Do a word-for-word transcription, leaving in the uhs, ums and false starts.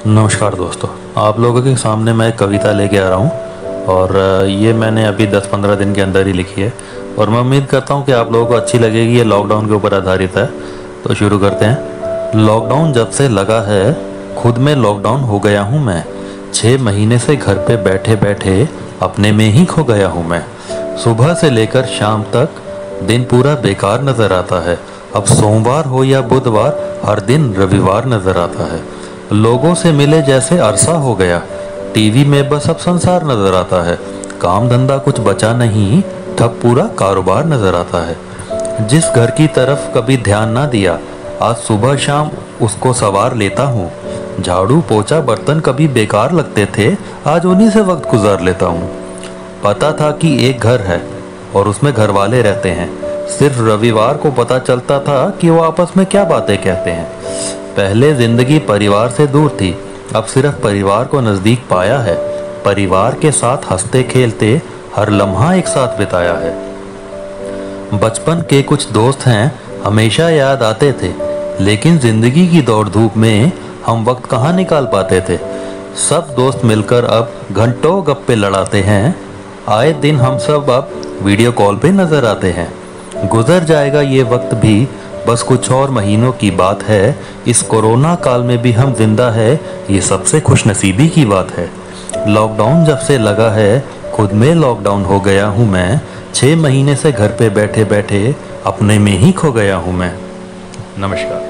नमस्कार दोस्तों, आप लोगों के सामने मैं एक कविता लेके आ रहा हूँ और ये मैंने अभी दस पंद्रह दिन के अंदर ही लिखी है और मैं उम्मीद करता हूँ कि आप लोगों को अच्छी लगेगी। ये लॉकडाउन के ऊपर आधारित है, तो शुरू करते हैं। लॉकडाउन जब से लगा है, खुद में लॉकडाउन हो गया हूँ मैं। छः महीने से घर पे बैठे बैठे अपने में ही खो गया हूँ मैं। सुबह से लेकर शाम तक दिन पूरा बेकार नज़र आता है। अब सोमवार हो या बुधवार, हर दिन रविवार नज़र आता है। लोगों से मिले जैसे अरसा हो गया, टीवी में बस अब संसार नजर आता है। काम धंधा कुछ बचा नहीं, ठप पूरा कारोबार नजर आता है। जिस घर की तरफ कभी ध्यान ना दिया, आज सुबह शाम उसको सवार लेता हूँ। झाड़ू पोछा बर्तन कभी बेकार लगते थे, आज उन्हीं से वक्त गुजार लेता हूँ। पता था कि एक घर है और उसमें घर वाले रहते हैं, सिर्फ रविवार को पता चलता था कि वो आपस में क्या बातें कहते हैं। पहले जिंदगी परिवार से दूर थी, अब सिर्फ परिवार को नज़दीक पाया है। परिवार के साथ हंसते खेलते हर लम्हा एक साथ बिताया है। बचपन के कुछ दोस्त हैं, हमेशा याद आते थे, लेकिन जिंदगी की दौड़ धूप में हम वक्त कहाँ निकाल पाते थे। सब दोस्त मिलकर अब घंटों गप्पे लड़ाते हैं। आए दिन हम सब अब वीडियो कॉल पे नज़र आते हैं। गुजर जाएगा ये वक्त भी, बस कुछ और महीनों की बात है। इस कोरोना काल में भी हम जिंदा है, ये सबसे खुशनसीबी की बात है। लॉकडाउन जब से लगा है, खुद में लॉकडाउन हो गया हूँ मैं। छः महीने से घर पे बैठे बैठे अपने में ही खो गया हूँ मैं। नमस्कार।